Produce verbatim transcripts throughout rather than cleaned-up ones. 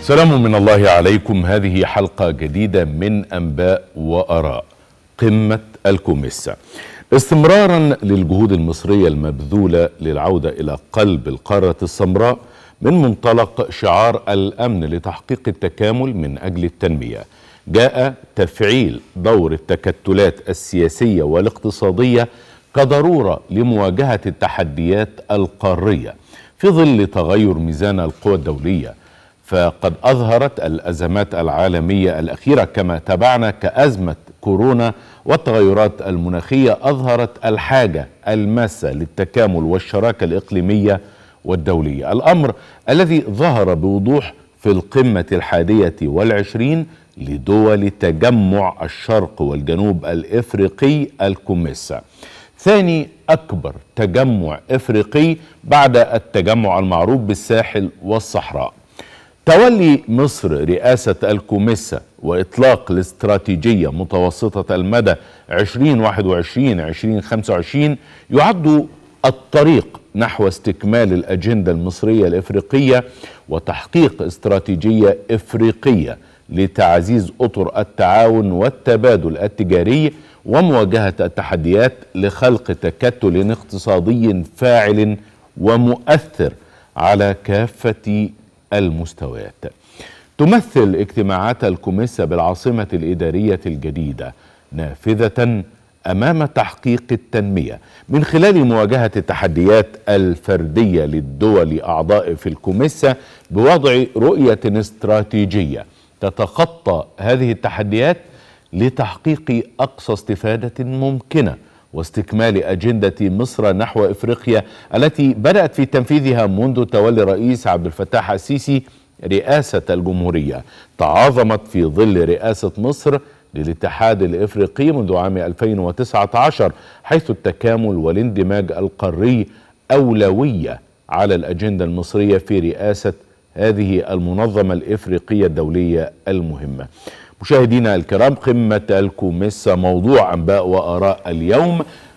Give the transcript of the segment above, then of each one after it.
سلام من الله عليكم. هذه حلقة جديدة من أنباء وآراء قمة الكوميسا، استمرارا للجهود المصرية المبذولة للعودة إلى قلب القارة السمراء من منطلق شعار الأمن لتحقيق التكامل من أجل التنمية. جاء تفعيل دور التكتلات السياسية والاقتصادية كضرورة لمواجهة التحديات القارية في ظل تغير ميزان القوى الدولية، فقد أظهرت الأزمات العالمية الأخيرة كما تابعنا كأزمة كورونا والتغيرات المناخية أظهرت الحاجة الماسة للتكامل والشراكة الإقليمية والدولية، الأمر الذي ظهر بوضوح في القمة الحادية والعشرين لدول تجمع الشرق والجنوب الإفريقي الكوميسا، ثاني أكبر تجمع إفريقي بعد التجمع المعروف بالساحل والصحراء. تولي مصر رئاسة الكوميسا وإطلاق الاستراتيجية متوسطة المدى عشرين واحد وعشرين عشرين خمسة وعشرين يعد الطريق نحو استكمال الأجندة المصرية الإفريقية وتحقيق استراتيجية إفريقية لتعزيز أطر التعاون والتبادل التجاري ومواجهة التحديات لخلق تكتل اقتصادي فاعل ومؤثر على كافة المستويات. تمثل اجتماعات الكوميسا بالعاصمة الإدارية الجديدة نافذة أمام تحقيق التنمية من خلال مواجهة التحديات الفردية للدول أعضاء في الكوميسا بوضع رؤية استراتيجية تتخطى هذه التحديات لتحقيق أقصى استفادة ممكنة واستكمال أجندة مصر نحو إفريقيا التي بدأت في تنفيذها منذ تولي الرئيس عبد الفتاح السيسي رئاسة الجمهورية، تعاظمت في ظل رئاسة مصر للاتحاد الإفريقي منذ عام ألفين وتسعة عشر، حيث التكامل والاندماج القاري أولوية على الأجندة المصرية في رئاسة هذه المنظمة الإفريقية الدولية المهمة. مشاهدينا الكرام، قمة الكوميسا موضوع أنباء وآراء اليوم،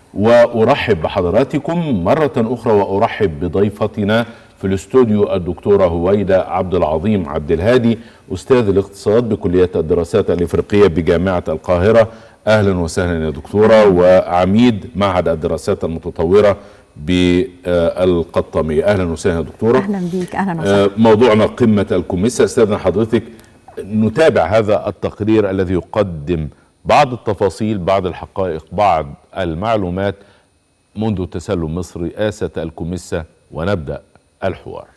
وأرحب بحضراتكم مرة أخرى وأرحب بضيفتنا في الاستوديو الدكتورة هويدا عبد العظيم عبد الهادي، أستاذ الاقتصاد بكلية الدراسات الإفريقية بجامعة القاهرة. أهلا وسهلا يا دكتورة، وعميد معهد الدراسات المتطورة بالقطامية. أهلا وسهلا يا دكتورة. أهلا بيك. أهلا وسهلا. موضوعنا قمة الكوميسا. استاذنا حضرتك نتابع هذا التقرير الذي يقدم بعض التفاصيل، بعض الحقائق، بعض المعلومات منذ تسلم مصر رئاسة الكوميسا، ونبدأ الحوار.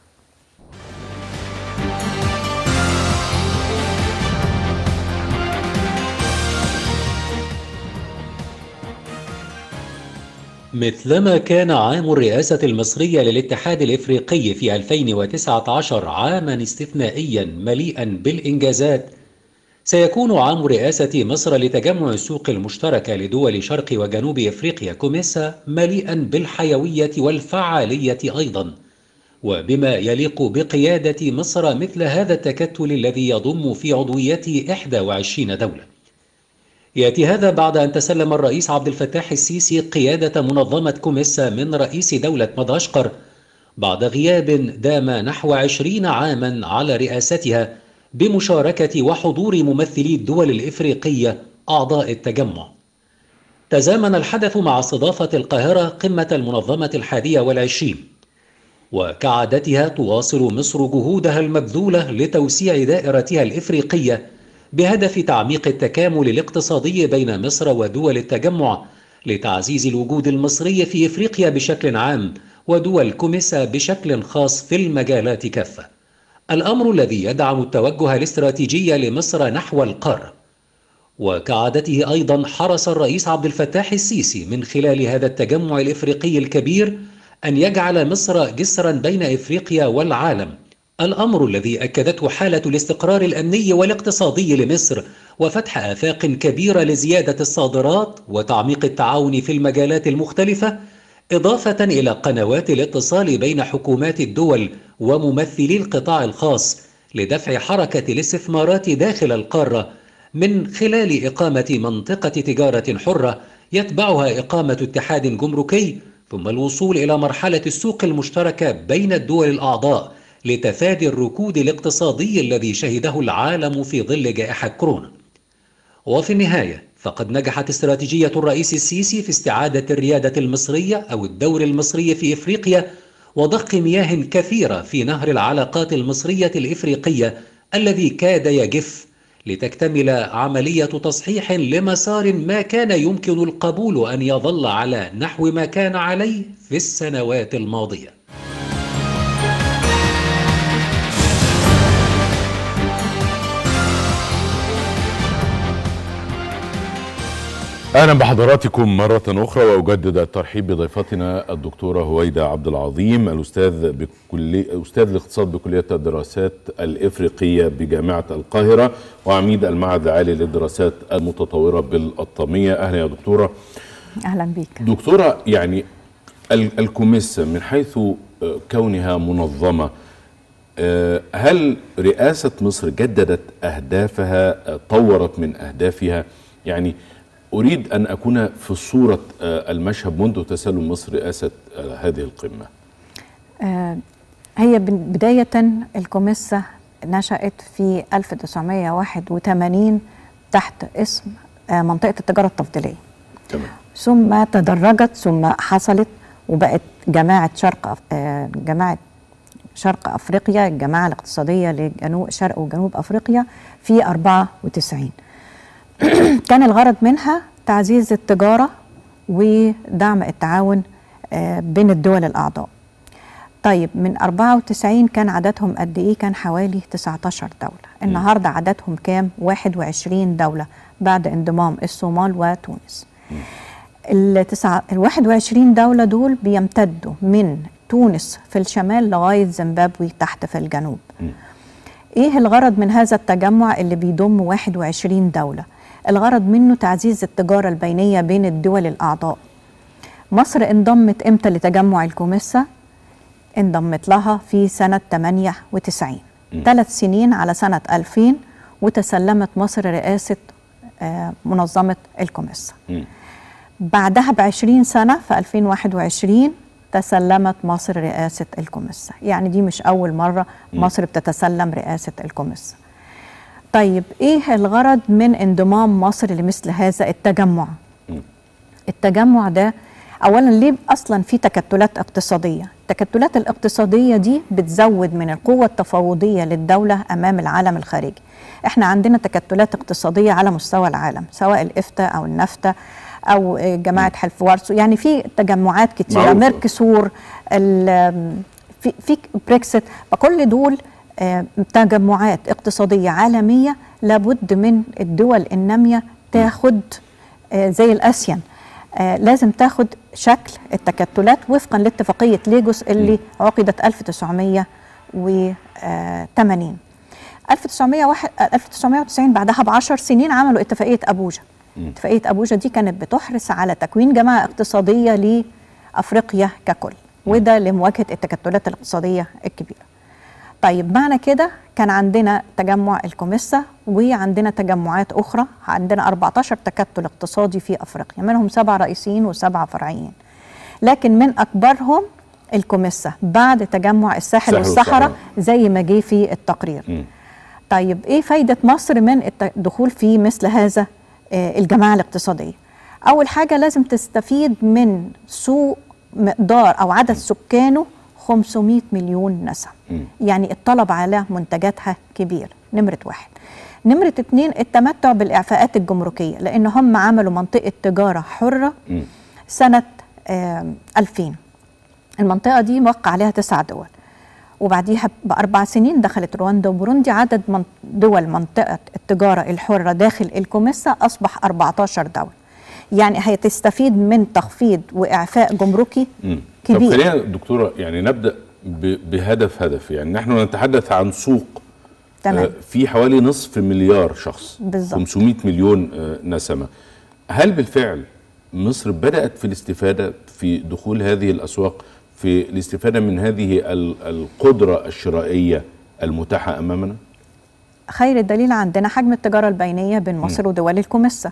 مثلما كان عام الرئاسة المصرية للاتحاد الإفريقي في ألفين وتسعة عشر عاما استثنائيا مليئا بالإنجازات، سيكون عام رئاسة مصر لتجمع السوق المشتركة لدول شرق وجنوب إفريقيا كوميسا مليئا بالحيوية والفعالية أيضا، وبما يليق بقيادة مصر مثل هذا التكتل الذي يضم في عضويته إحدى وعشرين دولة. يأتي هذا بعد أن تسلم الرئيس عبد الفتاح السيسي قيادة منظمة كوميسا من رئيس دولة مدغشقر بعد غياب دام نحو عشرين عاما على رئاستها بمشاركة وحضور ممثلي الدول الإفريقية أعضاء التجمع. تزامن الحدث مع استضافة القاهرة قمة المنظمة الحادية والعشرين، وكعادتها تواصل مصر جهودها المبذولة لتوسيع دائرتها الإفريقية بهدف تعميق التكامل الاقتصادي بين مصر ودول التجمع لتعزيز الوجود المصري في إفريقيا بشكل عام ودول كوميسا بشكل خاص في المجالات كافة، الأمر الذي يدعم التوجه الاستراتيجي لمصر نحو القارة. وكعادته أيضا حرص الرئيس عبد الفتاح السيسي من خلال هذا التجمع الإفريقي الكبير أن يجعل مصر جسرا بين إفريقيا والعالم، الأمر الذي أكدته حالة الاستقرار الأمني والاقتصادي لمصر وفتح آفاق كبيرة لزيادة الصادرات وتعميق التعاون في المجالات المختلفة، إضافة إلى قنوات الاتصال بين حكومات الدول وممثلي القطاع الخاص لدفع حركة الاستثمارات داخل القارة من خلال إقامة منطقة تجارة حرة يتبعها إقامة اتحاد جمركي، ثم الوصول إلى مرحلة السوق المشتركة بين الدول الأعضاء لتفادي الركود الاقتصادي الذي شهده العالم في ظل جائحة كورونا. وفي النهاية فقد نجحت استراتيجية الرئيس السيسي في استعادة الريادة المصرية أو الدور المصري في إفريقيا وضخ مياه كثيرة في نهر العلاقات المصرية الإفريقية الذي كاد يجف، لتكتمل عملية تصحيح لمسار ما كان يمكن القبول أن يظل على نحو ما كان عليه في السنوات الماضية. اهلا بحضراتكم مره اخرى، واجدد الترحيب بضيفتنا الدكتوره هويدا عبد العظيم، الاستاذ بكليه استاذ الاقتصاد بكليه الدراسات الافريقيه بجامعه القاهره وعميد المعهد العالي للدراسات المتطوره بالقطاميه. اهلا يا دكتوره. اهلا بيك دكتوره. يعني الكوميسا من حيث كونها منظمه، هل رئاسه مصر جددت اهدافها، طورت من اهدافها؟ يعني أريد أن أكون في صورة المشهد منذ تسلم مصر رئاسة هذه القمة. هي بداية الكوميسا نشأت في ألف وتسعمائة وواحد وثمانين تحت اسم منطقة التجارة التفضيلية. تمام. ثم تدرجت ثم حصلت وبقت جماعة شرق جماعة شرق أفريقيا، الجماعة الاقتصادية لجنوب شرق وجنوب أفريقيا في أربعة وتسعين. كان الغرض منها تعزيز التجارة ودعم التعاون بين الدول الأعضاء. طيب من أربعة وتسعين كان عددهم قد إيه؟ كان حوالي تسعة عشر دولة. النهاردة عددهم كام؟ واحد وعشرين دولة بعد انضمام الصومال وتونس. التسعة ال واحد وعشرين دولة دول بيمتدوا من تونس في الشمال لغاية زيمبابوي تحت في الجنوب. إيه الغرض من هذا التجمع اللي بيضم واحد وعشرين دولة؟ الغرض منه تعزيز التجارة البينية بين الدول الأعضاء. مصر انضمت إمتى لتجمع الكوميسا؟ انضمت لها في سنة ثمانية وتسعين، ثلاث سنين على سنة ألفين، وتسلمت مصر رئاسة منظمة الكوميسا. بعدها بعشرين سنة في ألفين وواحد وعشرين تسلمت مصر رئاسة الكوميسا. يعني دي مش أول مرة مصر بتتسلم رئاسة الكوميسا. طيب إيه الغرض من انضمام مصر لمثل هذا التجمع؟ التجمع ده أولا ليه أصلا في تكتلات اقتصادية؟ التكتلات الاقتصادية دي بتزود من القوة التفاوضية للدولة أمام العالم الخارجي. احنا عندنا تكتلات اقتصادية على مستوى العالم، سواء الإفتا أو النفتا أو جماعة حلف وارسو، يعني في تجمعات كتيرة، ميركسور، في في بريكسيت، فكل دول تجمعات اقتصادية عالمية لابد من الدول النامية تاخد زي الآسيان، لازم تاخد شكل التكتلات وفقا لاتفاقية ليجوس اللي عقدت ألف وتسعمائة وثمانين. ألف وتسعمائة وتسعين بعدها بعشر سنين عملوا اتفاقية أبوجا. اتفاقية أبوجا دي كانت بتحرص على تكوين جماعة اقتصادية لأفريقيا ككل، وده لمواجهة التكتلات الاقتصادية الكبيرة. طيب معنى كده كان عندنا تجمع الكوميسا وعندنا تجمعات أخرى، عندنا أربعة عشر تكتل اقتصادي في أفريقيا، منهم سبعة رئيسيين وسبعة فرعيين، لكن من أكبرهم الكوميسا بعد تجمع الساحل والصحراء زي ما جه في التقرير. م. طيب إيه فايدة مصر من الدخول في مثل هذا الجماعة الاقتصادية؟ أول حاجة لازم تستفيد من سوق مقدار أو عدد سكانه خمسمائة مليون نسمة، يعني الطلب على منتجاتها كبير، نمرة واحد. نمرة اتنين التمتع بالإعفاءات الجمركية، لأن هم عملوا منطقة تجارة حرة م. سنة ألفين. المنطقة دي موقع عليها تسع دول، وبعديها بأربع سنين دخلت رواندا وبوروندي. عدد من دول منطقة التجارة الحرة داخل الكوميسا أصبح أربعة عشر دولة، يعني هتستفيد من تخفيض وإعفاء جمركي م. كبير. طب خلينا دكتورة يعني نبدأ بهدف هدف، يعني نحن نتحدث عن سوق تمام. في حوالي نصف مليار شخص، بالزبط. خمسمائة مليون نسمة. هل بالفعل مصر بدأت في الاستفادة في دخول هذه الأسواق، في الاستفادة من هذه القدرة الشرائية المتاحة أمامنا؟ خير الدليل عندنا حجم التجارة البينية بين مصر م. ودول الكوميسا.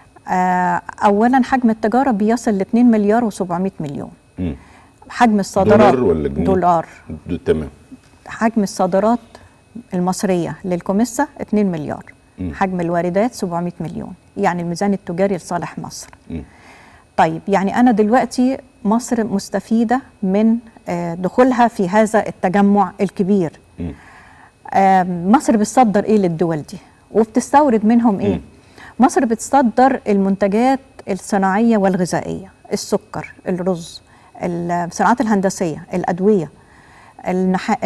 أولا حجم التجارة بيصل ل اثنين مليار وسبعمائة مليون. م. حجم الصادرات دولار ولا جنيه؟ دولار. تمام. حجم الصادرات المصريه للكوميسا اتنين مليار، م. حجم الواردات سبعمائة مليون، يعني الميزان التجاري لصالح مصر. م. طيب يعني انا دلوقتي مصر مستفيده من دخولها في هذا التجمع الكبير. م. مصر بتصدر ايه للدول دي وبتستورد منهم ايه؟ م. مصر بتصدر المنتجات الصناعيه والغذائيه، السكر، الرز، الصناعات الهندسيه، الادويه، النح...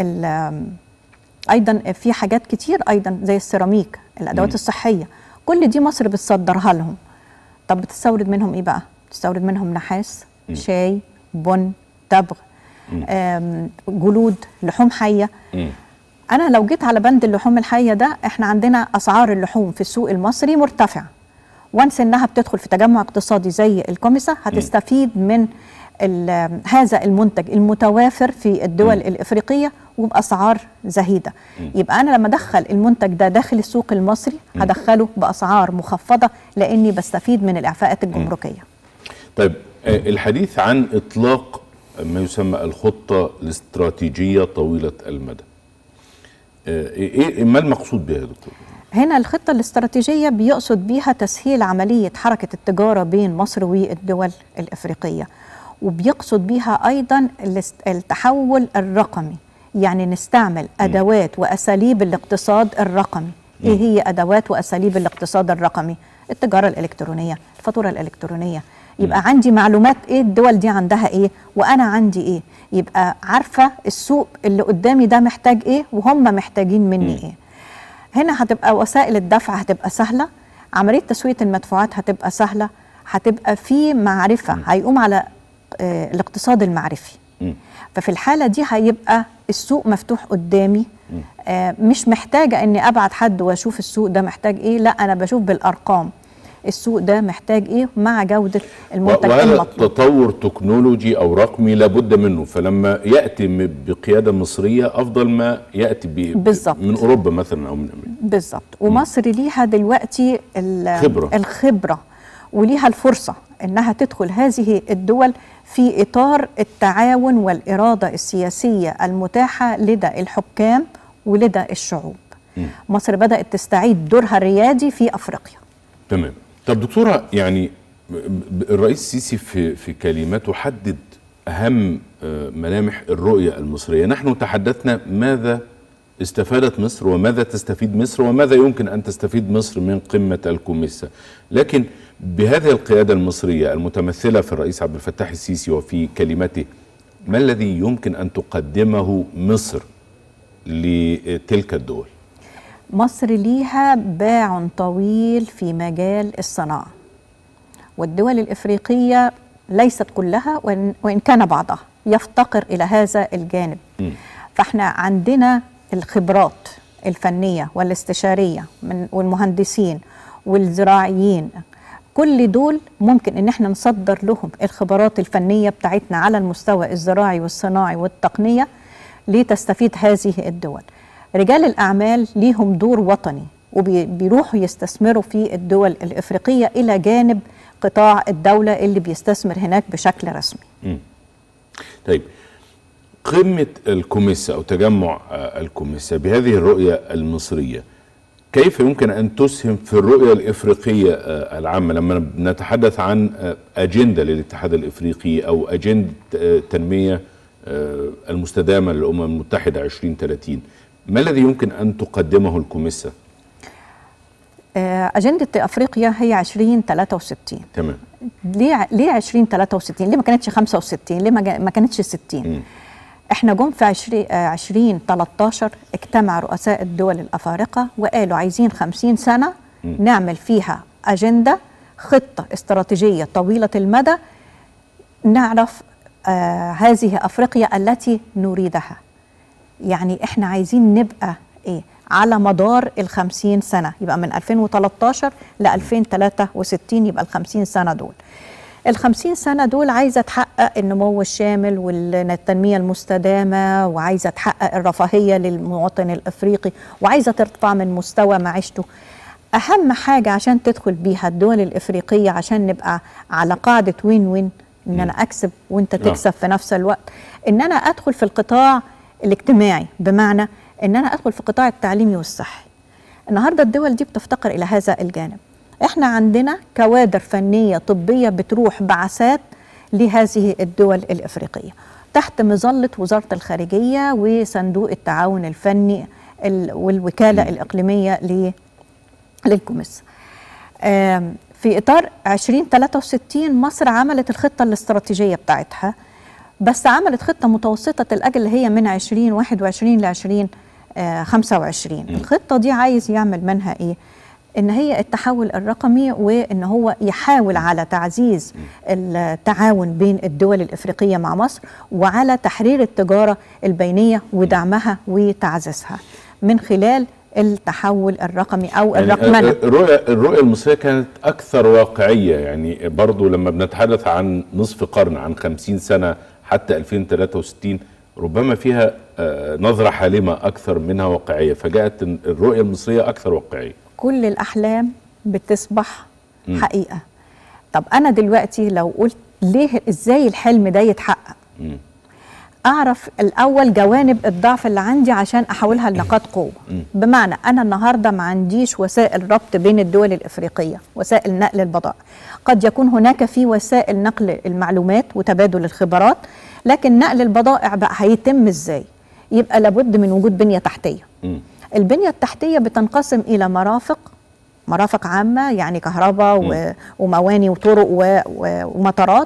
ايضا في حاجات كتير ايضا زي السيراميك، الادوات م. الصحيه، كل دي مصر بتصدرها لهم. طب بتستورد منهم ايه بقى؟ بتستورد منهم نحاس، م. شاي، بن، تبغ، جلود، لحوم حيه. م. انا لو جيت على بند اللحوم الحيه ده، احنا عندنا اسعار اللحوم في السوق المصري مرتفعه. وانس انها بتدخل في تجمع اقتصادي زي الكوميسا هتستفيد م. من هذا المنتج المتوافر في الدول م. الافريقيه وباسعار زهيده. م. يبقى انا لما ادخل المنتج ده داخل السوق المصري م. هدخله باسعار مخفضه لاني بستفيد من الاعفاءات الجمركيه. م. طيب الحديث عن اطلاق ما يسمى الخطه الاستراتيجيه طويله المدى، ايه ما المقصود بها يا دكتور؟ هنا الخطة الاستراتيجية بيقصد بيها تسهيل عملية حركة التجارة بين مصر والدول الإفريقية، وبيقصد بيها أيضا التحول الرقمي، يعني نستعمل أدوات وأساليب الاقتصاد الرقمي. إيه هي أدوات وأساليب الاقتصاد الرقمي؟ التجارة الإلكترونية، الفاتورة الإلكترونية، يبقى عندي معلومات ايه الدول دي عندها ايه وانا عندي ايه، يبقى عارفه السوق اللي قدامي ده محتاج ايه وهم محتاجين مني ايه. هنا هتبقى وسائل الدفع هتبقى سهله، عمليه تسويه المدفوعات هتبقى سهله، هتبقى في معرفه، هيقوم على آه الاقتصاد المعرفي. ففي الحاله دي هيبقى السوق مفتوح قدامي، آه مش محتاجه اني ابعت حد واشوف السوق ده محتاج ايه، لا انا بشوف بالارقام السوق ده محتاج ايه مع جودة المنتج وهذا المطلوب. تطور تكنولوجي او رقمي لابد منه، فلما ياتي بقياده مصريه افضل ما ياتي من اوروبا مثلا او من امريكا. بالظبط. ومصر ليها دلوقتي خبرة. الخبره وليها الفرصه انها تدخل هذه الدول في اطار التعاون والاراده السياسيه المتاحه لدى الحكام ولدى الشعوب. م. مصر بدات تستعيد دورها الريادي في افريقيا. تمام. طب دكتورة، يعني الرئيس السيسي في في كلماته حدد أهم ملامح الرؤية المصرية. نحن تحدثنا ماذا استفادت مصر وماذا تستفيد مصر وماذا يمكن أن تستفيد مصر من قمة الكوميسا، لكن بهذه القيادة المصرية المتمثلة في الرئيس عبد الفتاح السيسي وفي كلمته، ما الذي يمكن أن تقدمه مصر لتلك الدول؟ مصر ليها باع طويل في مجال الصناعة، والدول الإفريقية ليست كلها وإن كان بعضها يفتقر إلى هذا الجانب. م. فإحنا عندنا الخبرات الفنية والاستشارية من والمهندسين والزراعيين، كل دول ممكن إن احنا نصدر لهم الخبرات الفنية بتاعتنا على المستوى الزراعي والصناعي والتقنية لتستفيد هذه الدول. رجال الأعمال ليهم دور وطني وبيروحوا يستثمروا في الدول الإفريقية إلى جانب قطاع الدولة اللي بيستثمر هناك بشكل رسمي. م. طيب، قمة الكوميسا أو تجمع الكوميسا بهذه الرؤية المصرية كيف يمكن أن تسهم في الرؤية الإفريقية العامة لما نتحدث عن أجندة للاتحاد الإفريقي أو أجندة تنمية المستدامة للأمم المتحدة عشرين ثلاثين؟ ما الذي يمكن أن تقدمه الكوميسا؟ أجندة أفريقيا هي عشرين ثلاثة وستين. تمام. ليه ليه عشرين ثلاثة وستين؟ ليه ما كانتش خمسة وستين؟ ليه ما كانتش ستين؟ م. احنا جم في عشرين ثلاثة عشر اجتمع رؤساء الدول الأفارقة وقالوا عايزين خمسين سنة م. نعمل فيها أجندة، خطة استراتيجية طويلة المدى نعرف آه هذه أفريقيا التي نريدها. يعني احنا عايزين نبقى ايه على مدار الخمسين سنة، يبقى من ألفين وثلاثة عشر ل ألفين وثلاثة وستين، يبقى الخمسين سنة دول. الخمسين سنة دول عايزة تحقق النمو الشامل والتنمية المستدامة، وعايزة تحقق الرفاهية للمواطن الأفريقي، وعايزة ترفع من مستوى معيشته. أهم حاجة عشان تدخل بيها الدول الإفريقية عشان نبقى على قاعدة وين وين، إن أنا أكسب وإنت تكسب في نفس الوقت، إن أنا أدخل في القطاع الاجتماعي، بمعنى ان انا ادخل في القطاع التعليمي والصحي. النهارده الدول دي بتفتقر الى هذا الجانب. احنا عندنا كوادر فنيه طبيه بتروح بعثات لهذه الدول الافريقيه تحت مظله وزاره الخارجيه وصندوق التعاون الفني والوكاله الاقليميه للكوميسا. في اطار ألفين وثلاثة وستين مصر عملت الخطه الاستراتيجيه بتاعتها، بس عملت خطه متوسطه الاجل اللي هي من ألفين وواحد وعشرين ل ألفين وخمسة وعشرين. الخطه دي عايز يعمل منها ايه؟ ان هي التحول الرقمي، وان هو يحاول على تعزيز التعاون بين الدول الافريقيه مع مصر، وعلى تحرير التجاره البينيه ودعمها وتعزيزها من خلال التحول الرقمي او يعني الرقمنه. الرؤيه الرؤيه المصريه كانت اكثر واقعيه، يعني برضو لما بنتحدث عن نصف قرن، عن خمسين سنه حتى ألفين وثلاثة وستين، ربما فيها نظره حالمه اكثر منها واقعيه، فجاءت الرؤيه المصريه اكثر واقعيه. كل الأحلام بتصبح حقيقة. طب أنا دلوقتي لو قلت ليه إزاي الحلم ده يتحقق؟ م. أعرف الأول جوانب الضعف اللي عندي عشان أحولها لنقاط قوة. م. بمعنى أنا النهاردة ما عنديش وسائل ربط بين الدول الإفريقية، وسائل نقل البضائع. قد يكون هناك في وسائل نقل المعلومات وتبادل الخبرات، لكن نقل البضائع بقى هيتم إزاي؟ يبقى لابد من وجود بنية تحتية. م. البنية التحتية بتنقسم إلى مرافق مرافق عامة، يعني كهرباء ومواني وطرق ومطارات،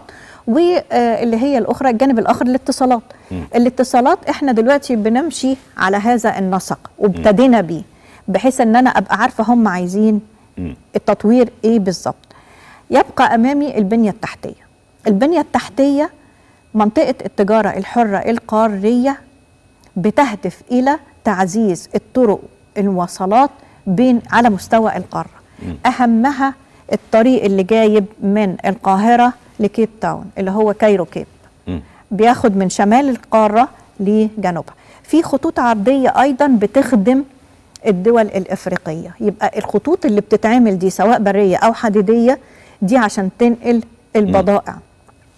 واللي هي الأخرى الجانب الآخر الاتصالات. م. الاتصالات احنا دلوقتي بنمشي على هذا النسق وابتدينا بيه، بحيث ان انا ابقى عارفة هم عايزين م. التطوير ايه بالظبط. يبقى امامي البنية التحتية. البنية التحتية منطقة التجارة الحرة القارية بتهدف إلى تعزيز الطرق المواصلات بين على مستوى القارة. م. أهمها الطريق اللي جايب من القاهرة لكيب تاون، اللي هو كايرو كيب. م. بياخد من شمال القارة لجنوبها. في خطوط عرضية أيضا بتخدم الدول الإفريقية. يبقى الخطوط اللي بتتعمل دي سواء برية أو حديدية دي عشان تنقل البضائع. م.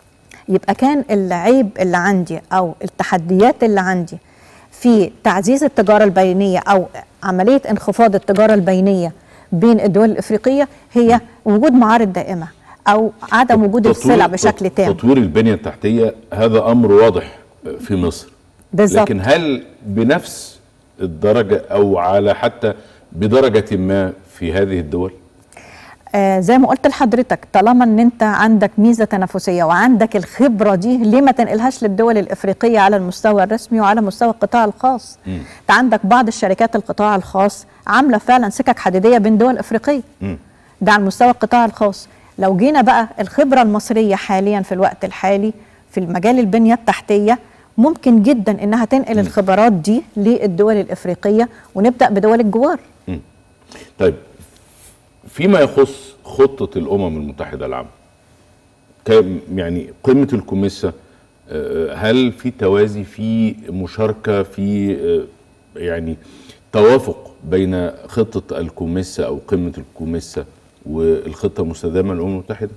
يبقى كان العيب اللي عندي أو التحديات اللي عندي في تعزيز التجارة البينية أو عملية انخفاض التجارة البينية بين الدول الإفريقية هي وجود معارض دائمة أو عدم وجود السلع بشكل تام. تطوير البنية التحتية هذا أمر واضح في مصر بالزبط. لكن هل بنفس الدرجة أو على حتى بدرجة ما في هذه الدول؟ آه زي ما قلت لحضرتك، طالما ان انت عندك ميزه تنافسيه وعندك الخبره دي، ليه ما تنقلهاش للدول الافريقيه على المستوى الرسمي وعلى مستوى القطاع الخاص؟ م. انت عندك بعض الشركات القطاع الخاص عامله فعلا سكك حديديه بين دول افريقيه. م. ده على مستوى القطاع الخاص. لو جينا بقى الخبره المصريه حاليا في الوقت الحالي في المجال البنيه التحتيه، ممكن جدا انها تنقل م. الخبرات دي للدول الافريقيه ونبدا بدول الجوار. م. طيب، فيما يخص خطة الأمم المتحدة العامة، يعني قمة الكوميسا، هل في توازي، في مشاركة، في يعني توافق بين خطة الكوميسا أو قمة الكوميسا والخطة المستدامة للأمم المتحدة؟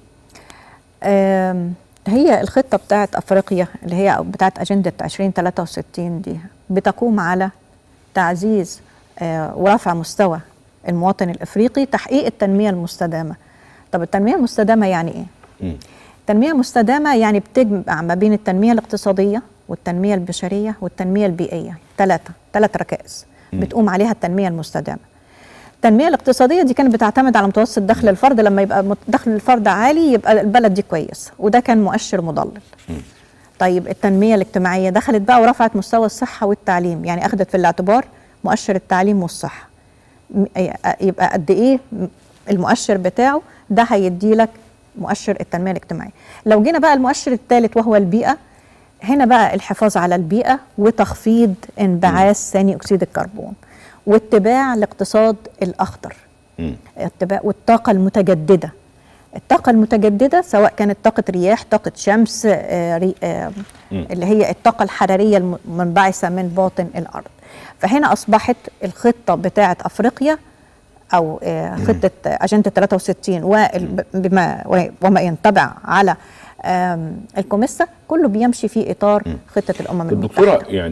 هي الخطة بتاعت أفريقيا اللي هي بتاعت أجندة ألفين وثلاثة وستين دي بتقوم على تعزيز ورفع مستوى المواطن الافريقي، تحقيق التنميه المستدامه. طب التنميه المستدامه يعني ايه؟ م. التنميه المستدامه يعني بتجمع ما بين التنميه الاقتصاديه والتنميه البشريه والتنميه البيئيه، ثلاثه ثلاث ركائز بتقوم عليها التنميه المستدامه. التنميه الاقتصاديه دي كانت بتعتمد على متوسط دخل الفرد، لما يبقى دخل الفرد عالي يبقى البلد دي كويس، وده كان مؤشر مضلل. م. طيب التنميه الاجتماعيه دخلت بقى ورفعت مستوى الصحه والتعليم، يعني اخذت في الاعتبار مؤشر التعليم والصحه. يبقى قد ايه المؤشر بتاعه ده هيدي لك مؤشر التنميه الاجتماعيه. لو جينا بقى المؤشر الثالث وهو البيئه، هنا بقى الحفاظ على البيئه وتخفيض انبعاث ثاني اكسيد الكربون واتباع الاقتصاد الاخضر، اتباع والطاقه المتجدده. الطاقه المتجدده سواء كانت طاقه رياح، طاقه شمس، آه آه اللي هي الطاقه الحراريه المنبعثه من باطن الارض. فهنا أصبحت الخطة بتاعة أفريقيا أو خطة أجندة ثلاثة وستين وبما وما ينتبع على الكوميسا كله بيمشي في إطار خطة الأمم المتحدة. الدكتورة، يعني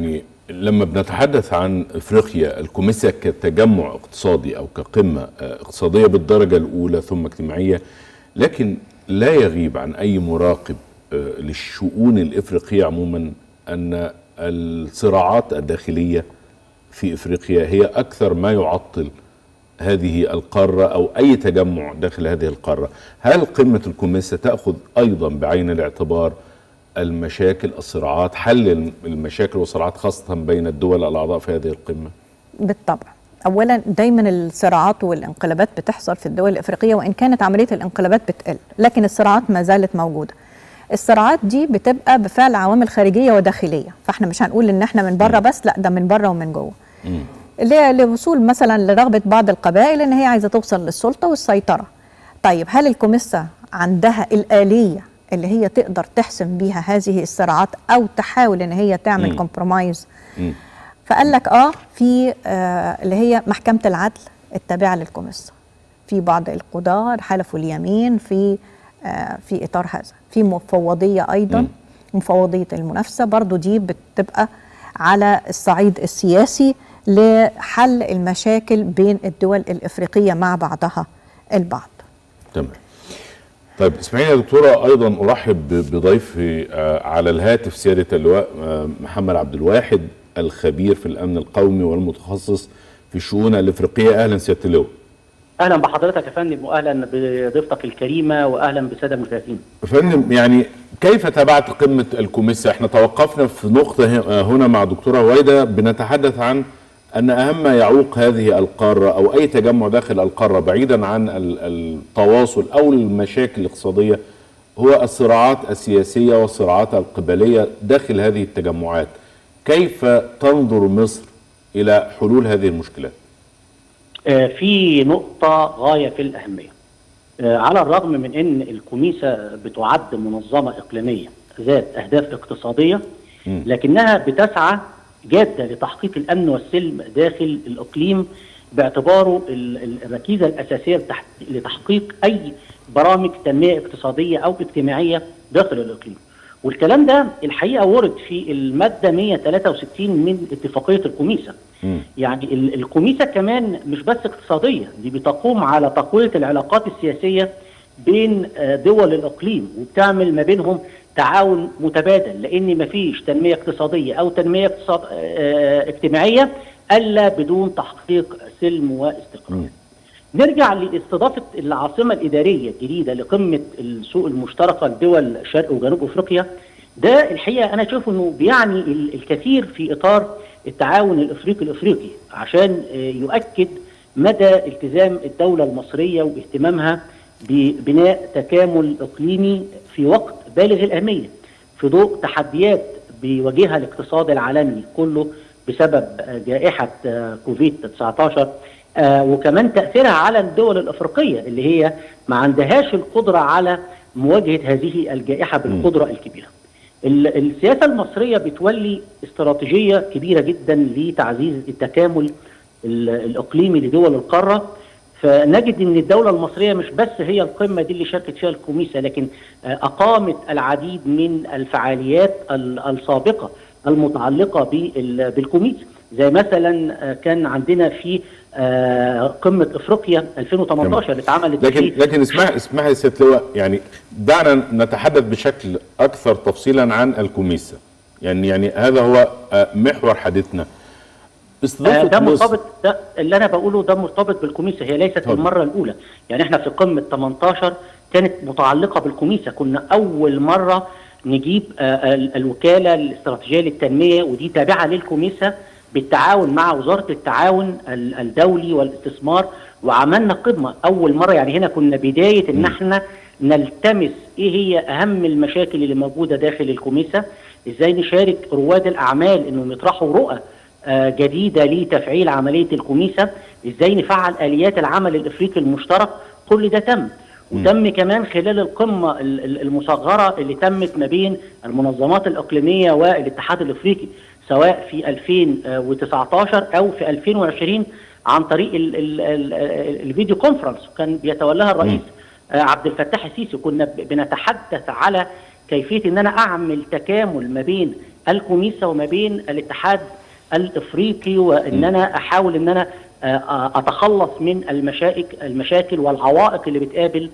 لما بنتحدث عن افريقيا الكوميسا كتجمع اقتصادي او كقمه اقتصاديه بالدرجه الاولى ثم اجتماعيه، لكن لا يغيب عن اي مراقب للشؤون الافريقيه عموما ان الصراعات الداخليه في افريقيا هي اكثر ما يعطل هذه القاره او اي تجمع داخل هذه القاره. هل قمه الكوميسا تاخذ ايضا بعين الاعتبار المشاكل، الصراعات، حل المشاكل والصراعات خاصة بين الدول الأعضاء في هذه القمة؟ بالطبع. أولا دايما الصراعات والانقلابات بتحصل في الدول الإفريقية، وإن كانت عملية الانقلابات بتقل لكن الصراعات ما زالت موجودة. الصراعات دي بتبقى بفعل عوامل خارجية وداخلية، فاحنا مش هنقول إن احنا من بره بس، لا ده من بره ومن جوه. لوصول مثلا لرغبة بعض القبائل إن هي عايزة توصل للسلطة والسيطرة. طيب هل الكوميسا عندها الآلية اللي هي تقدر تحسم بيها هذه الصراعات او تحاول ان هي تعمل كومبرومايز؟ فقال لك اه في آه اللي هي محكمة العدل التابعة للكوميسا، في بعض القضاة حلفوا اليمين في آه في اطار هذا. في مفوضية ايضا، مم. مفوضية المنافسة برضو دي بتبقى على الصعيد السياسي لحل المشاكل بين الدول الافريقية مع بعضها البعض. تمام. طيب اسمعيني يا دكتورة، أيضا أرحب بضيفي على الهاتف سيادة اللواء محمد عبد الواحد، الخبير في الأمن القومي والمتخصص في الشؤون الإفريقية. أهلا سيادة اللواء. أهلا بحضرتك يا فندم، وأهلا بضيفتك الكريمة، وأهلا بالسادة المشاهدين. فندم، يعني كيف تابعت قمة الكوميسا؟ احنا توقفنا في نقطة هنا مع دكتورة هويدا بنتحدث عن أن أهم ما يعوق هذه القارة أو أي تجمع داخل القارة بعيدا عن التواصل أو المشاكل الاقتصادية هو الصراعات السياسية والصراعات القبلية داخل هذه التجمعات. كيف تنظر مصر إلى حلول هذه المشكلات؟ في نقطة غاية في الأهمية. على الرغم من أن الكوميسا بتعد منظمة إقليمية ذات أهداف اقتصادية، لكنها بتسعى جادة لتحقيق الأمن والسلم داخل الإقليم باعتباره الركيزة الأساسية لتحقيق أي برامج تنمية اقتصادية أو اجتماعية داخل الإقليم. والكلام ده الحقيقة ورد في المادة مئة وثلاثة وستين من اتفاقية الكوميسا. م. يعني الكوميسا كمان مش بس اقتصادية، دي بتقوم على تقوية العلاقات السياسية بين دول الإقليم، وبتعمل ما بينهم تعاون متبادل، لان مفيش تنميه اقتصاديه او تنميه اقتصاد اه اجتماعيه الا بدون تحقيق سلم واستقرار. نرجع لاستضافه العاصمه الاداريه الجديده لقمه السوق المشتركه لدول شرق وجنوب افريقيا. ده الحقيقه انا شايف انه بيعني الكثير في اطار التعاون الافريقي الافريقي، عشان يؤكد مدى التزام الدوله المصريه واهتمامها ببناء تكامل اقليمي في وقت بالغ الأهمية في ضوء تحديات بيواجهها الاقتصاد العالمي كله بسبب جائحة كوفيد تسعة عشر، وكمان تأثيرها على الدول الأفريقية اللي هي ما عندهاش القدرة على مواجهة هذه الجائحة بالقدرة الكبيرة. السياسة المصرية بتولي استراتيجية كبيرة جدا لتعزيز التكامل الإقليمي لدول القارة. فنجد ان الدولة المصرية مش بس هي القمة دي اللي شاركت فيها الكوميسا، لكن اقامت العديد من الفعاليات السابقة المتعلقة بالكوميسا، زي مثلا كان عندنا في قمة افريقيا ألفين وثمانية عشر اللي اتعملت. لكن لكن اسمح اسمح يا سيادة اللواء، يعني دعنا نتحدث بشكل اكثر تفصيلا عن الكوميسا. يعني يعني هذا هو محور حديثنا. ده مرتبط، ده اللي انا بقوله ده مرتبط بالكوميسا، هي ليست طبعا المره الاولى. يعني احنا في قمه ثمانية عشر كانت متعلقه بالكوميسا، كنا اول مره نجيب الوكاله الاستراتيجيه للتنميه ودي تابعه للكوميسا بالتعاون مع وزاره التعاون الدولي والاستثمار، وعملنا قمه اول مره. يعني هنا كنا بدايه ان احنا نلتمس ايه هي اهم المشاكل اللي موجوده داخل الكوميسا، ازاي نشارك رواد الاعمال انهم يطرحوا رؤى جديدة لتفعيل عملية الكوميسا، ازاي نفعل آليات العمل الافريقي المشترك. كل ده تم، وتم كمان خلال القمة المصغرة اللي تمت ما بين المنظمات الإقليمية والاتحاد الافريقي، سواء في ألفين وتسعة عشر او في ألفين وعشرين عن طريق ال ال ال الفيديو كونفرنس، كان بيتولاها الرئيس عبد الفتاح السيسي. كنا بنتحدث على كيفية ان انا اعمل تكامل ما بين الكوميسا وما بين الاتحاد الافريقي، وان انا احاول ان انا اتخلص من المشاكل المشاكل والعوائق اللي بتقابل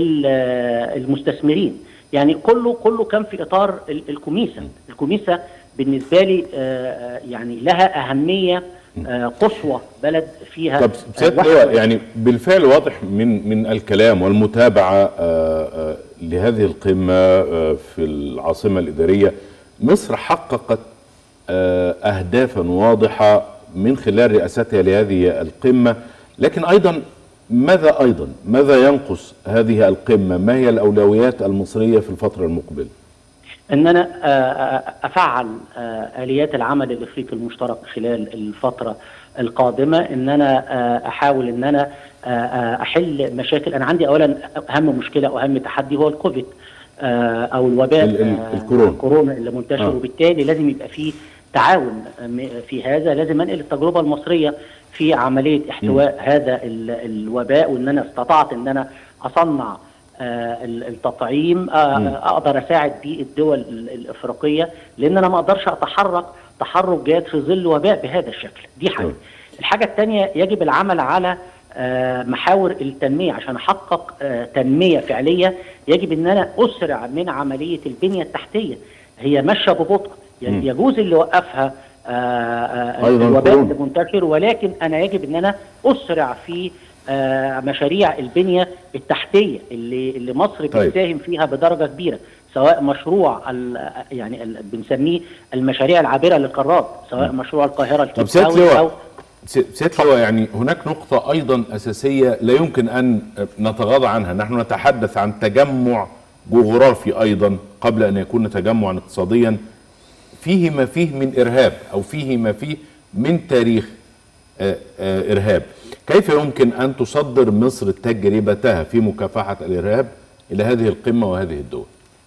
المستثمرين. يعني كله كله كان في اطار الكوميسا. الكوميسا بالنسبه لي يعني لها اهميه قصوى، بلد فيها. طب سيادة اللواء، يعني بالفعل واضح من من الكلام والمتابعه لهذه القمه في العاصمه الاداريه، مصر حققت اهدافا واضحه من خلال رئاستها لهذه القمه، لكن ايضا ماذا ايضا ماذا ينقص هذه القمه؟ ما هي الاولويات المصريه في الفتره المقبله؟ ان انا افعل اليات العمل الافريقي المشترك خلال الفتره القادمه، ان انا احاول ان انا احل مشاكل. انا عندي اولا اهم مشكله واهم تحدي هو الكوفيد او الوباء الكورونا الكورونا اللي منتشر، آه. وبالتالي لازم يبقى فيه تعاون في هذا. لازم انقل التجربه المصريه في عمليه احتواء م. هذا الوباء، وان انا استطعت ان انا اصنع التطعيم اقدر اساعد بيه الدول الافريقيه، لان انا ما اقدرش اتحرك تحرك جاد في ظل وباء بهذا الشكل. دي حاجه. م. الحاجه الثانيه يجب العمل على محاور التنميه. عشان احقق تنميه فعليه يجب ان انا اسرع من عمليه البنيه التحتيه، هي ماشيه ببطء. يعني يجوز اللي وقفها الوباء اللي منتشر، ولكن انا يجب ان انا اسرع في مشاريع البنيه التحتيه اللي اللي مصر بتساهم فيها بدرجه كبيره، سواء مشروع يعني بنسميه المشاريع العابره للقارات، سواء مشروع القاهره الكيباوي او سيادة اللواء. يعني هناك نقطة أيضا أساسية لا يمكن أن نتغاضى عنها. نحن نتحدث عن تجمع جغرافي أيضا قبل أن يكون تجمعا اقتصاديا، فيه ما فيه من إرهاب أو فيه ما فيه من تاريخ آآ آآ إرهاب. كيف يمكن أن تصدر مصر تجربتها في مكافحة الإرهاب إلى هذه القمة وهذه الدول؟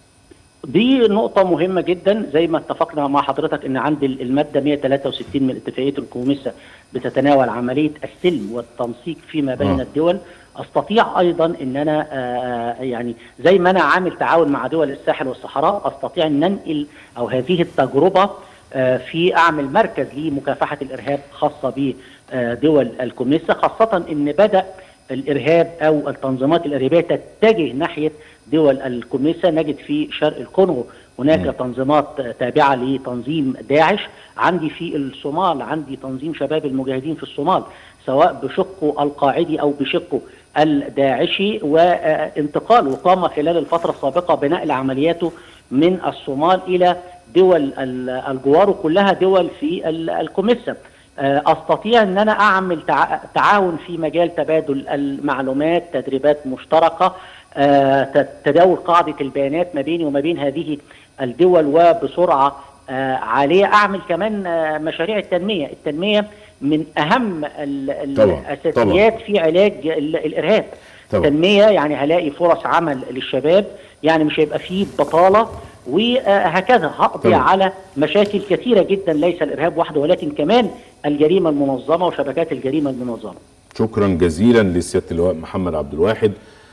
دي نقطة مهمة جدا. زي ما اتفقنا مع حضرتك ان عند المادة مئة وثلاثة وستين من اتفاقية الكوميسا بتتناول عملية السلم والتنسيق فيما بين آه. الدول. استطيع ايضا ان انا آه يعني زي ما انا عامل تعاون مع دول الساحل والصحراء، استطيع ان ننقل او هذه التجربة آه في اعمل مركز لمكافحة الارهاب خاصة بدول الكوميسا، خاصة ان بدأ الارهاب او التنظيمات الارهابية تتجه ناحية دول الكوميسا. نجد في شرق الكونغو هناك م. تنظيمات تابعة لتنظيم داعش. عندي في الصومال عندي تنظيم شباب المجاهدين في الصومال، سواء بشقه القاعدي أو بشقه الداعشي، وانتقال وقام خلال الفترة السابقة بنقل عملياته من الصومال إلى دول الجوار، وكلها دول في الكوميسا. استطيع ان انا اعمل تعاون في مجال تبادل المعلومات، تدريبات مشتركه، تداول قاعده البيانات ما بيني وما بين هذه الدول وبسرعه عاليه. اعمل كمان مشاريع التنميه. التنميه من اهم الاساسيات في علاج الارهاب. طبعا. التنميه يعني هلاقي فرص عمل للشباب، يعني مش هيبقى فيه بطاله، وهكذا هقضي طبعا. على مشاكل كثيرة جدا، ليس الإرهاب وحده ولكن كمان الجريمة المنظمة وشبكات الجريمة المنظمة. شكرا جزيلا لسيادة اللواء محمد عبد الواحد،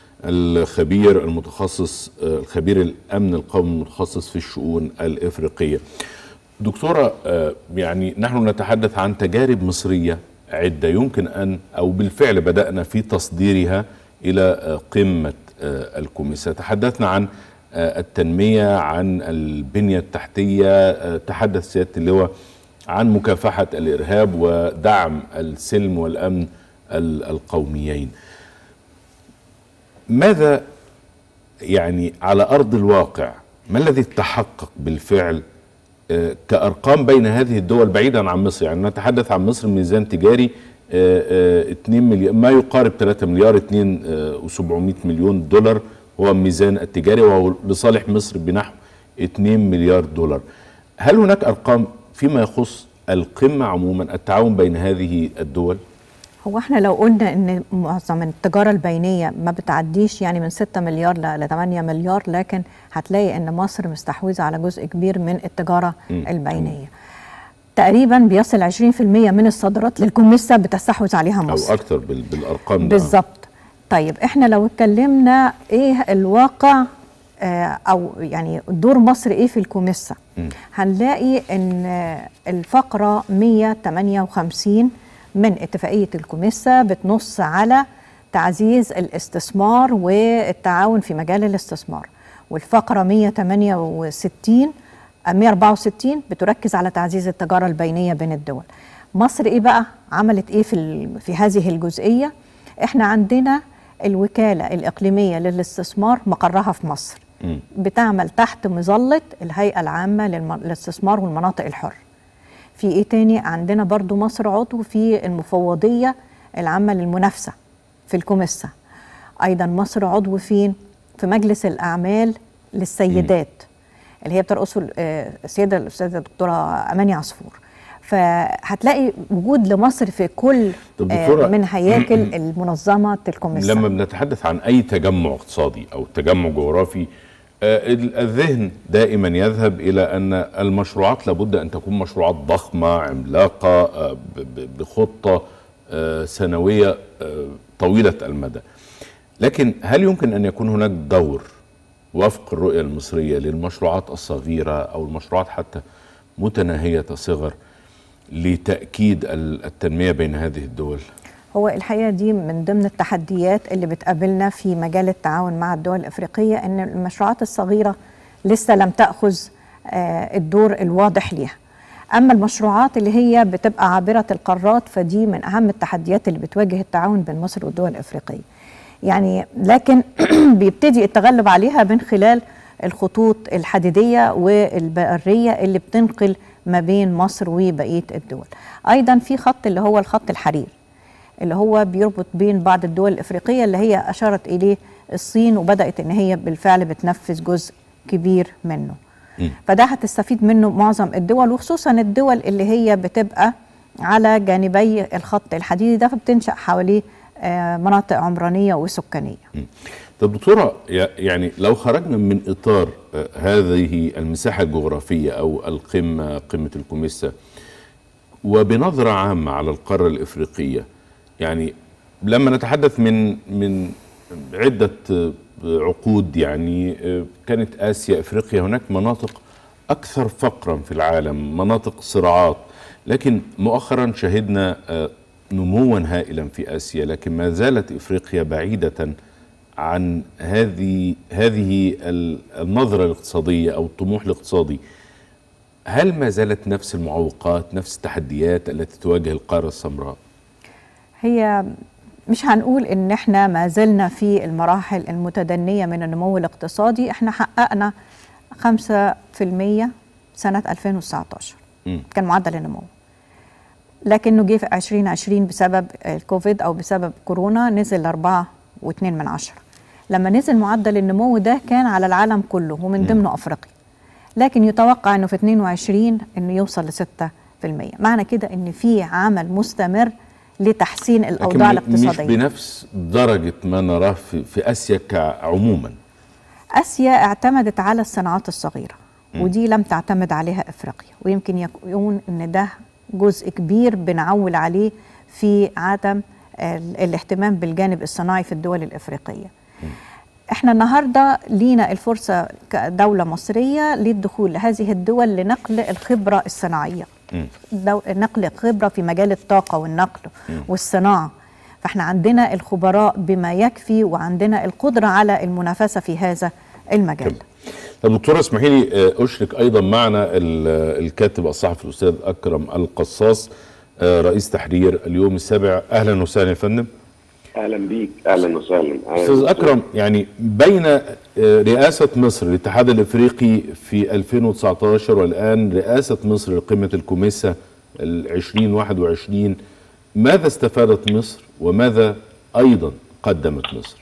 الخبير المتخصص الخبير الأمن القومي المتخصص في الشؤون الإفريقية. دكتورة، يعني نحن نتحدث عن تجارب مصرية عدة يمكن أن أو بالفعل بدأنا في تصديرها إلى قمة الكوميسا. تحدثنا عن التنمية، عن البنية التحتية، تحدث سيادة اللواء عن مكافحة الإرهاب ودعم السلم والأمن القوميين. ماذا يعني على أرض الواقع، ما الذي تحقق بالفعل كأرقام بين هذه الدول بعيدا عن مصر؟ يعني نتحدث عن مصر ميزان تجاري اثنين مليار، ما يقارب ثلاثة مليار اثنين وسبعمائة مليون دولار هو الميزان التجاري، وهو لصالح مصر بنحو اثنين مليار دولار. هل هناك أرقام فيما يخص القمة عموما، التعاون بين هذه الدول؟ هو احنا لو قلنا ان معظم التجارة البينية ما بتعديش يعني من ستة مليار ل ثمانية مليار، لكن هتلاقي ان مصر مستحوذة على جزء كبير من التجارة م. البينية. تقريبا بيصل عشرين في المئة من الصادرات للكوميسا بتستحوذ عليها مصر او اكثر بالارقام. بالظبط. طيب احنا لو اتكلمنا ايه الواقع او يعني دور مصر ايه في الكوميسا، هنلاقي ان الفقره مئة وثمانية وخمسين من اتفاقيه الكوميسا بتنص على تعزيز الاستثمار والتعاون في مجال الاستثمار، والفقره مئة وثمانية وستين مئة وأربعة وستين بتركز على تعزيز التجاره البينيه بين الدول. مصر ايه بقى عملت ايه في في هذه الجزئيه؟ احنا عندنا الوكاله الاقليميه للاستثمار مقرها في مصر، م. بتعمل تحت مظله الهيئه العامه للاستثمار والمناطق الحره. في ايه تاني؟ عندنا برضو مصر عضو في المفوضيه العامه للمنافسه في الكوميسا. ايضا مصر عضو فين؟ في مجلس الاعمال للسيدات م. اللي هي بترأسه السيده الاستاذه الدكتوره اماني عصفور. فهتلاقي وجود لمصر في كل من هياكل المنظمه الكوميسا. لما بنتحدث عن اي تجمع اقتصادي او تجمع جغرافي، الذهن دائما يذهب الى ان المشروعات لابد ان تكون مشروعات ضخمه عملاقه بخطه سنويه طويله المدى. لكن هل يمكن ان يكون هناك دور وفق الرؤيه المصريه للمشروعات الصغيره او المشروعات حتى متناهيه الصغر لتأكيد التنمية بين هذه الدول؟ هو الحقيقة دي من ضمن التحديات اللي بتقابلنا في مجال التعاون مع الدول الأفريقية، أن المشروعات الصغيرة لسه لم تأخذ الدور الواضح ليها. أما المشروعات اللي هي بتبقى عابرة القارات فدي من أهم التحديات اللي بتواجه التعاون بين مصر والدول الأفريقية. يعني لكن بيبتدي التغلب عليها من خلال الخطوط الحديدية والبرية اللي بتنقل ما بين مصر وبقية الدول. أيضا في خط اللي هو الخط الحرير اللي هو بيربط بين بعض الدول الأفريقية اللي هي أشارت إليه الصين، وبدأت إن هي بالفعل بتنفذ جزء كبير منه. م. فده هتستفيد منه معظم الدول، وخصوصا الدول اللي هي بتبقى على جانبي الخط الحديدي ده، فبتنشأ حواليه مناطق عمرانية وسكانية. م. طب دكتورة، يعني لو خرجنا من إطار هذه المساحة الجغرافية أو القمة قمة الكوميسا وبنظرة عامة على القارة الإفريقية، يعني لما نتحدث من من عدة عقود، يعني كانت آسيا إفريقيا هناك مناطق أكثر فقرا في العالم، مناطق صراعات، لكن مؤخرا شهدنا نموا هائلا في آسيا، لكن ما زالت إفريقيا بعيدة عن هذه هذه النظرة الاقتصادية أو الطموح الاقتصادي. هل ما زالت نفس المعوقات، نفس التحديات التي تواجه القارة السمراء؟ هي مش هنقول إن احنا ما زلنا في المراحل المتدنية من النمو الاقتصادي. احنا حققنا خمسة في المية سنة ألفين وتسعة عشر م. كان معدل النمو، لكنه جه في عشرين عشرين بسبب الكوفيد أو بسبب كورونا نزل أربعة واثنين من عشرة. لما نزل معدل النمو ده كان على العالم كله ومن ضمنه أفريقيا، لكن يتوقع أنه في اثنين وعشرين أنه يوصل لستة في المية. معنى كده أن في عمل مستمر لتحسين الأوضاع الاقتصادية، مش بنفس درجة ما نراه في, في آسيا كعموما. آسيا اعتمدت على الصناعات الصغيرة م. ودي لم تعتمد عليها أفريقيا، ويمكن يكون أن ده جزء كبير بنعول عليه في عدم الاهتمام بالجانب الصناعي في الدول الإفريقية. م. احنا النهاردة لينا الفرصة كدولة مصرية للدخول لهذه الدول لنقل الخبرة الصناعية، نقل خبرة في مجال الطاقة والنقل م. والصناعة. فاحنا عندنا الخبراء بما يكفي وعندنا القدرة على المنافسة في هذا المجال. طب دكتورة اسمحي لي أشرك أيضا معنا الكاتب الصحفي الأستاذ أكرم القصاص رئيس تحرير اليوم السابع. أهلا وسهلا يا فندم. أهلا بيك. أهلا وسهلا. أستاذ أكرم، يعني بين رئاسة مصر للاتحاد الإفريقي في ألفين وتسعة عشر والآن رئاسة مصر لقمة الكوميسا العشرين واحد وعشرين، ماذا استفادت مصر وماذا أيضا قدمت مصر؟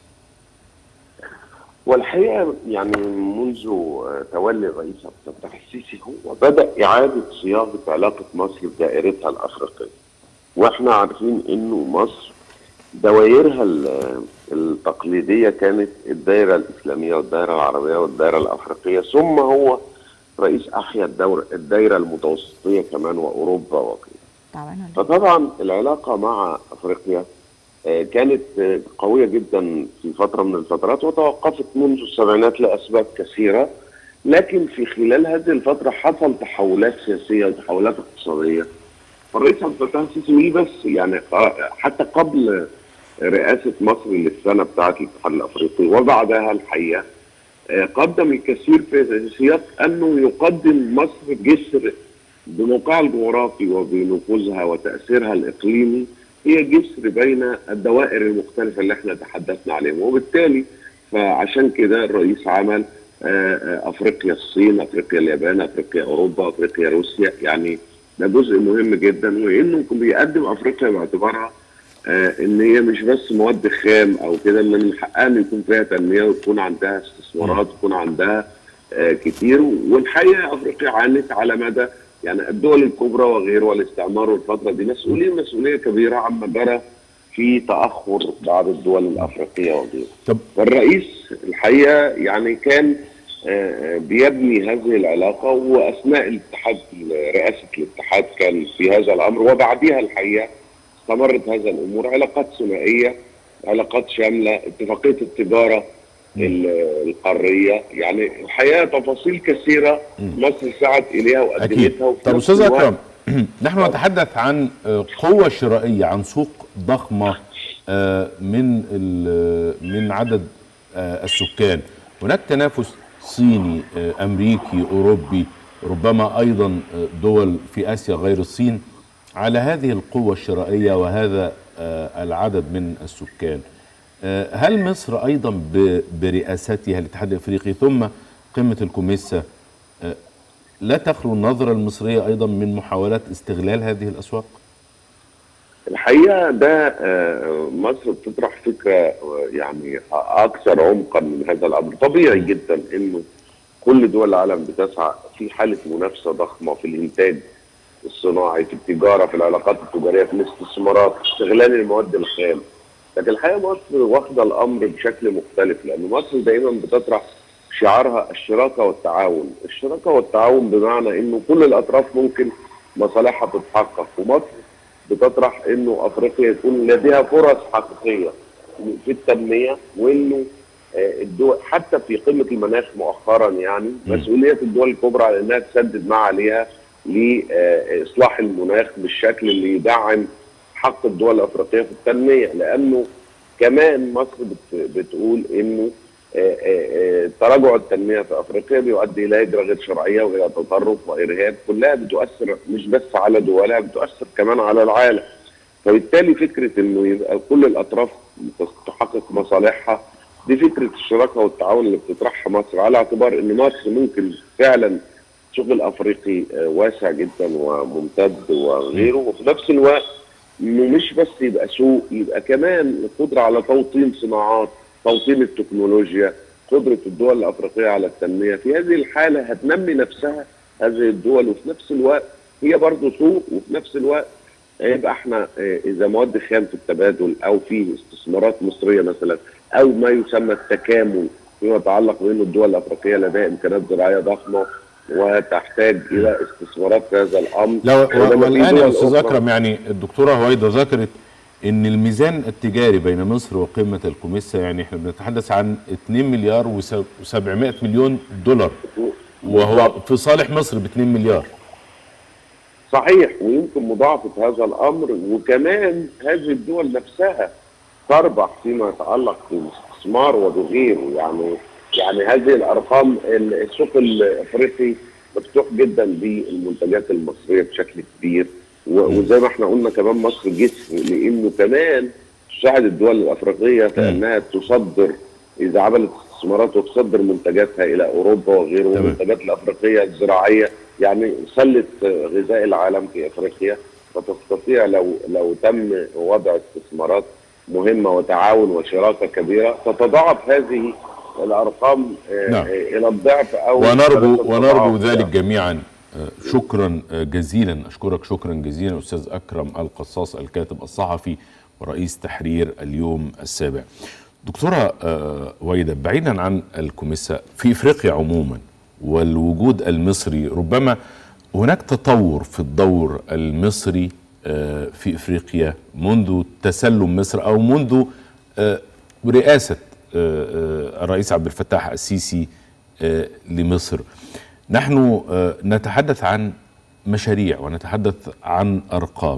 والحقيقة يعني منذ تولي الرئيس عبد الفتاح السيسي هو بدأ إعادة صياغة علاقة مصر بدائرتها الأفريقية، وإحنا عارفين إنه مصر دوائرها التقليدية كانت الدائرة الإسلامية والدائرة العربية والدائرة الأفريقية، ثم هو رئيس أحيا الدور الدائرة المتوسطية كمان وأوروبا وكذا. فطبعا العلاقة مع أفريقيا كانت قوية جدا في فترة من الفترات وتوقفت منذ السبعينات لأسباب كثيرة، لكن في خلال هذه الفترة حصل تحولات سياسية وتحولات اقتصادية. الرئيس عبد الفتاح السيسي مش بس يعني حتى قبل رئاسة مصر للسنة بتاعة الاتحاد الأفريقي وبعدها الحقيقة قدم الكثير في سياق أنه يقدم مصر جسر بموقعها الجغرافي وبنفوذها وتأثيرها الإقليمي، هي جسر بين الدوائر المختلفة اللي احنا تحدثنا عليهم، وبالتالي فعشان كده الرئيس عمل أفريقيا الصين، أفريقيا اليابان، أفريقيا أوروبا، أفريقيا روسيا. يعني ده جزء مهم جدا، وإنه بيقدم أفريقيا باعتبارها آه ان هي مش بس مواد خام او كده، اللي من حقها ان يكون فيها تنميه ويكون عندها استثمارات ويكون عندها آه كتير. والحقيقه افريقيا عانت على مدى يعني الدول الكبرى وغيره والاستعمار والفتره دي مسؤوليه مسؤوليه كبيره عما جرى في تاخر بعض الدول الافريقيه وغيره. فالرئيس الحقيقه يعني كان آه بيبني هذه العلاقه، واثناء الاتحاد رئاسه الاتحاد كان في هذا الامر، وبعديها الحقيقه استمرت هذا الامور علاقات ثنائيه، علاقات شامله، اتفاقيه التجاره القاريه. يعني الحقيقه تفاصيل كثيره مصر سعت اليها وقدمتها. طب استاذ اكرم، نحن نتحدث عن قوه شرائيه، عن سوق ضخمه من من عدد السكان، هناك تنافس صيني، امريكي، اوروبي، ربما ايضا دول في اسيا غير الصين على هذه القوة الشرائية وهذا العدد من السكان. هل مصر أيضا برئاستها الاتحاد الأفريقي ثم قمة الكوميسا لا تخلو النظرة المصرية أيضا من محاولات استغلال هذه الأسواق؟ الحقيقة ده مصر بتطرح فكرة يعني أكثر عمقا من هذا الأمر. طبيعي جدا إنه كل دول العالم بتسعى في حالة منافسة ضخمة في الإنتاج الصناعي، في التجاره، في العلاقات التجاريه، في الاستثمارات، استغلال المواد الخام. لكن الحقيقه مصر واخده الامر بشكل مختلف، لان مصر دايما بتطرح شعارها الشراكه والتعاون، الشراكه والتعاون بمعنى انه كل الاطراف ممكن مصالحها تتحقق، ومصر بتطرح انه افريقيا يكون لديها فرص حقيقيه في التنميه، وانه الدول حتى في قمه المناخ مؤخرا يعني مسؤوليه الدول الكبرى على انها تسدد ما عليها لإصلاح المناخ بالشكل اللي يدعم حق الدول الأفريقية في التنمية. لأنه كمان مصر بتقول إنه تراجع التنمية في أفريقيا بيؤدي إلى هجرة غير شرعية وإلى تطرف وإرهاب، كلها بتؤثر مش بس على دولها، بتؤثر كمان على العالم. فبالتالي فكرة إنه يبقى كل الأطراف تحقق مصالحها، دي فكرة الشراكة والتعاون اللي بتطرحها مصر، على اعتبار إن مصر ممكن فعلا السوق الافريقي واسع جدا وممتد وغيره، وفي نفس الوقت انه مش بس يبقى سوق، يبقى كمان القدره على توطين صناعات، توطين التكنولوجيا، قدره الدول الافريقيه على التنميه. في هذه الحاله هتنمي نفسها هذه الدول، وفي نفس الوقت هي برضه سوق، وفي نفس الوقت يبقى احنا اذا مواد خام في التبادل او في استثمارات مصريه مثلا، او ما يسمى التكامل فيما يتعلق بان الدول الافريقيه لديها امكانات زراعيه ضخمه وتحتاج الى استثمارات في هذا الامر. لو والان يا استاذ اكرم، يعني الدكتوره هويدا ذكرت ان الميزان التجاري بين مصر وقمه الكوميسا، يعني احنا بنتحدث عن اتنين مليار وسبعمائة مليون دولار، وهو في صالح مصر ب اتنين مليار. صحيح، ويمكن مضاعفه هذا الامر، وكمان هذه الدول نفسها تربح فيما يتعلق بالاستثمار وبغيره. يعني يعني هذه الارقام، السوق الافريقي مفتوح جدا بالمنتجات المصريه بشكل كبير، وزي ما احنا قلنا كمان مصر جسر، لانه كمان تساعد الدول الافريقيه في انها تصدر، اذا عملت استثمارات وتصدر منتجاتها الى اوروبا وغيره. والمنتجات الافريقيه الزراعيه يعني سله غذاء العالم في افريقيا، فتستطيع لو لو تم وضع استثمارات مهمه وتعاون وشراكه كبيره تتضاعف هذه الارقام نعم. الى الضعف او ونرجو ونرجو ذلك جميعا. شكرا جزيلا، اشكرك شكرا جزيلا استاذ اكرم القصاص، الكاتب الصحفي ورئيس تحرير اليوم السابع. دكتوره هويدا، بعيدا عن الكوميسا، في افريقيا عموما والوجود المصري، ربما هناك تطور في الدور المصري في إفريقيا منذ تسلم مصر أو منذ رئاسة الرئيس عبد الفتاح السيسي لمصر. نحن نتحدث عن مشاريع ونتحدث عن أرقام.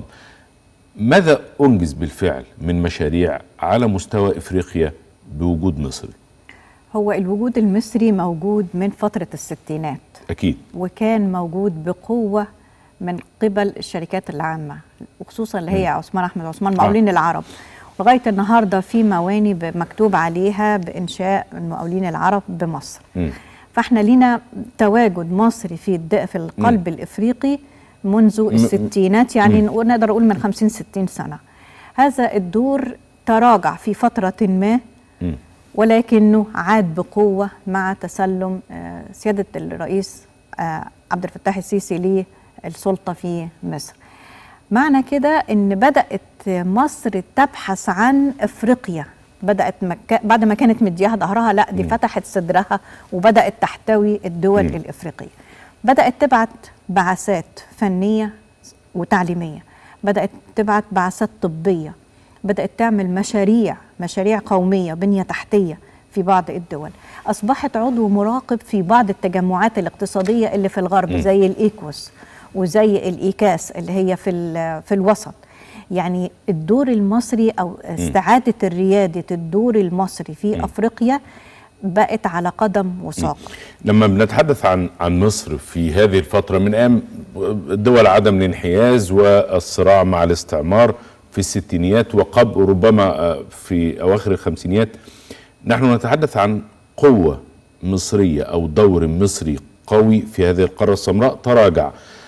ماذا أنجز بالفعل من مشاريع على مستوى إفريقيا بوجود مصر؟ هو الوجود المصري موجود من فترة الستينات أكيد، وكان موجود بقوة من قبل الشركات العامة وخصوصا اللي هي عثمان أحمد عثمان مقاولين آه. العرب. لغاية النهاردة في مواني مكتوب عليها بإنشاء المقاولين العرب بمصر. م. فاحنا لينا تواجد مصري في في القلب م. الإفريقي منذ الستينات، يعني م. نقدر أقول من خمسين ستين سنة. هذا الدور تراجع في فترة ما م. ولكنه عاد بقوة مع تسلم سيادة الرئيس عبد الفتاح السيسي للسلطة في مصر. معنى كده ان بدأت مصر تبحث عن افريقيا، بدأت مكة بعد ما كانت مدياها ظهرها، لا دي م. فتحت صدرها وبدأت تحتوي الدول م. الافريقية. بدأت تبعت بعثات فنية وتعليمية، بدأت تبعت بعثات طبية، بدأت تعمل مشاريع مشاريع قومية بنية تحتية في بعض الدول. أصبحت عضو مراقب في بعض التجمعات الاقتصادية اللي في الغرب م. زي الإيكوس وزي الإيكاس اللي هي في في الوسط. يعني الدور المصري أو استعادة الريادة الدور المصري في م. أفريقيا بقت على قدم وساق. لما بنتحدث عن عن مصر في هذه الفترة من أيام دول عدم الانحياز والصراع مع الاستعمار في الستينيات وقبل ربما في أواخر الخمسينيات، نحن نتحدث عن قوة مصرية أو دور مصري قوي في هذه القارة السمراء تراجع.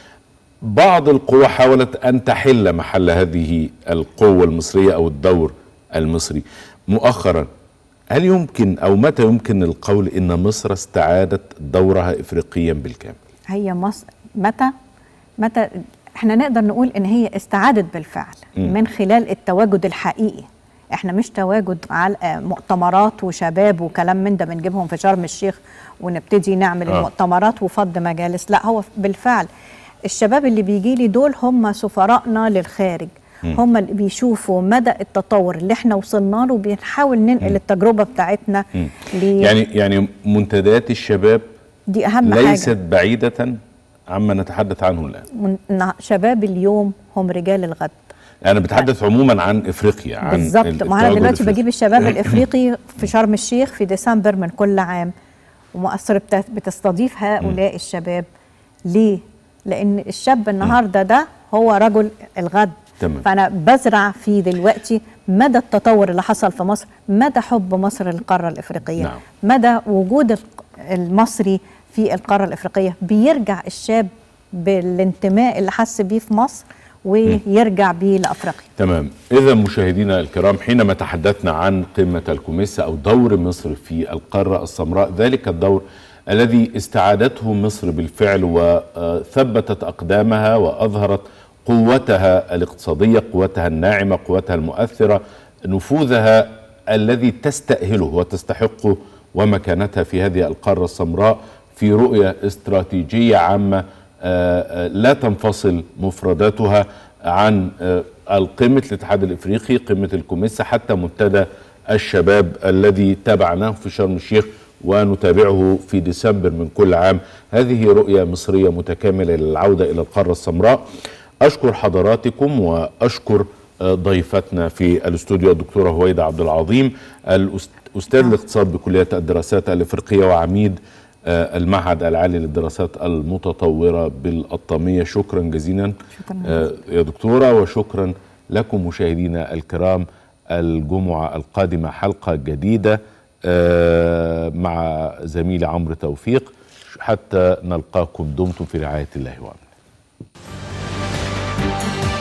بعض القوى حاولت أن تحل محل هذه القوة المصرية أو الدور المصري مؤخرا. هل يمكن أو متى يمكن القول إن مصر استعادت دورها إفريقيا بالكامل؟ هي مصر متى متى احنا نقدر نقول ان هي استعادت بالفعل م. من خلال التواجد الحقيقي. احنا مش تواجد على مؤتمرات وشباب وكلام من ده بنجيبهم في شرم الشيخ ونبتدي نعمل آه. المؤتمرات وفض مجالس، لا هو بالفعل الشباب اللي بيجي لي دول هم سفراءنا للخارج، م. هم اللي بيشوفوا مدى التطور اللي احنا وصلنا له وبنحاول ننقل م. التجربة بتاعتنا لي يعني يعني منتديات الشباب دي اهم ليست حاجة. بعيدة عما نتحدث عنه الآن. من شباب اليوم هم رجال الغد. أنا بتحدث عموما عن إفريقيا، عن بالظبط. ما أنا دلوقتي بجيب الشباب الإفريقي في شرم الشيخ في ديسمبر من كل عام، ومؤسسة بتستضيف هؤلاء م. الشباب. ليه؟ لأن الشاب النهارده ده هو رجل الغد. تمام. فأنا بزرع فيه دلوقتي مدى التطور اللي حصل في مصر، مدى حب مصر للقارة الإفريقية، نعم. مدى وجود المصري في القارة الإفريقية. بيرجع الشاب بالانتماء اللي حس بيه في مصر ويرجع بيه لأفريقيا. تمام. إذا مشاهدينا الكرام، حينما تحدثنا عن قمة الكوميسا أو دور مصر في القارة السمراء، ذلك الدور الذي استعادته مصر بالفعل وثبتت أقدامها وأظهرت قوتها الاقتصادية، قوتها الناعمة، قوتها المؤثرة، نفوذها الذي تستأهله وتستحقه ومكانتها في هذه القارة السمراء في رؤية استراتيجية عامة لا تنفصل مفرداتها عن قمة الاتحاد الإفريقي، قمة الكوميسا، حتى منتدى الشباب الذي تابعناه في شرم الشيخ ونتابعه في ديسمبر من كل عام. هذه رؤية مصرية متكاملة للعودة إلى القارة السمراء. أشكر حضراتكم وأشكر ضيفتنا في الاستوديو الدكتورة هويدا عبد العظيم، الأستاذ الاقتصاد بكلية الدراسات الإفريقية وعميد المعهد العالي للدراسات المتطورة بالقطامية. شكرا جزيلا شكرا يا دكتورة، وشكرا لكم مشاهدينا الكرام. الجمعة القادمة حلقة جديدة مع زميلي عمرو توفيق. حتى نلقاكم دمتم في رعاية الله وأمنه.